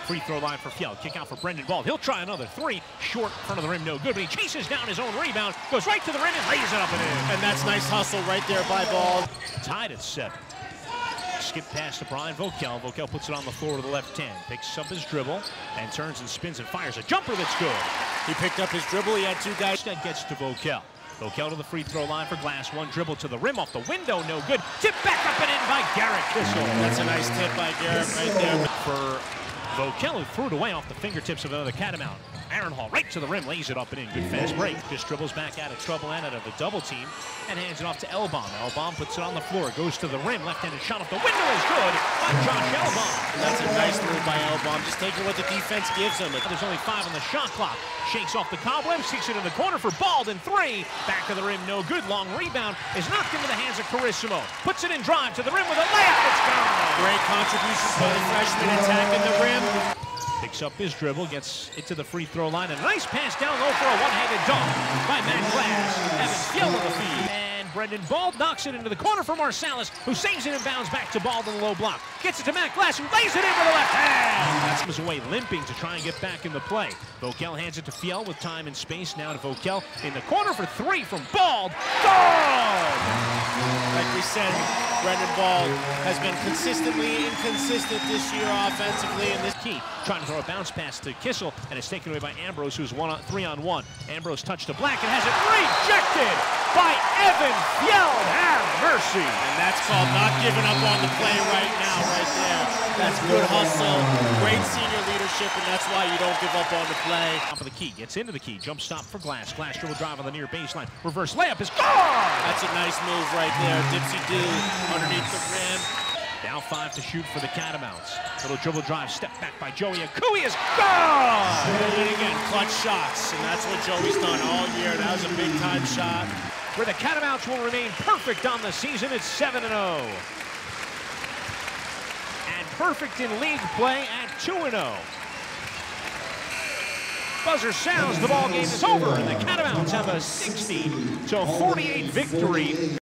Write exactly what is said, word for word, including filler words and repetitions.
free throw line for Fjell. Kick out for Brendan Bald. He'll try another three. Short, front of the rim, no good. But he chases down his own rebound, goes right to the rim and lays it up and in. And that's nice hustle right there by Bald. Tied at seven. Skip pass to Brian Vokel. Vokel puts it on the floor to the left ten. Picks up his dribble and turns and spins and fires a jumper that's good. He picked up his dribble. He had two guys. Instead gets to Vokel. Vokel to the free throw line for Glass. One dribble to the rim off the window, no good. Tip back up and in by Garrett Kissel. That's a nice tip by Garrett right there. For Vokel, who threw it away off the fingertips of another Catamount. Aaron Hall right to the rim, lays it up and in. Good fast break. Just dribbles back out of trouble and out of the double team and hands it off to Elbaum. Elbaum puts it on the floor, goes to the rim. Left-handed shot off the window is good by Josh Elbaum. That's a nice move by Elbaum, just taking what the defense gives him. There's only five on the shot clock. Shakes off the cobwebs, sticks it in the corner for Bald and three. Back of the rim, no good. Long rebound is knocked into the hands of Carissimo. Puts it in drive to the rim with a layup. It's gone. Great contributions by the freshman attacking the rim. Picks up his dribble, gets it to the free throw line. A nice pass down low for a one-handed dunk by Matt Glass. Evan Fjell on the feed. And Brendan Bald knocks it into the corner for Marsalis, who saves it and bounds back to Bald on the low block. Gets it to Matt Glass, who lays it in with the left hand. That's his away, limping to try and get back in the play. Vokel hands it to Fjell with time and space. Now to Vokel in the corner for three from Bald. Good! Like we said, Brendan Bald has been consistently inconsistent this year offensively in this key. Trying to throw a bounce pass to Kissel, and it's taken away by Ambrose, who's one on, three on one. Ambrose touched to Black and has it rejected by Evan Fjell. Have mercy. And that's called not giving up on the play right now, right there. That's good hustle, great senior leadership, and that's why you don't give up on the play. Top of the key, gets into the key, jump stop for Glass. Glass dribble drive on the near baseline. Reverse layup is gone. That's a nice move right there. Dipsy-do underneath the rim. Now five to shoot for the Catamounts. Little dribble drive, step back by Joey Akui is gone! And again, clutch shots, and that's what Joey's done all year. That was a big-time shot. Where the Catamounts will remain perfect on the season, it's seven and oh. And perfect in league play at two and oh. Buzzer sounds, the ball game is over, and the Catamounts have a sixty to forty-eight victory.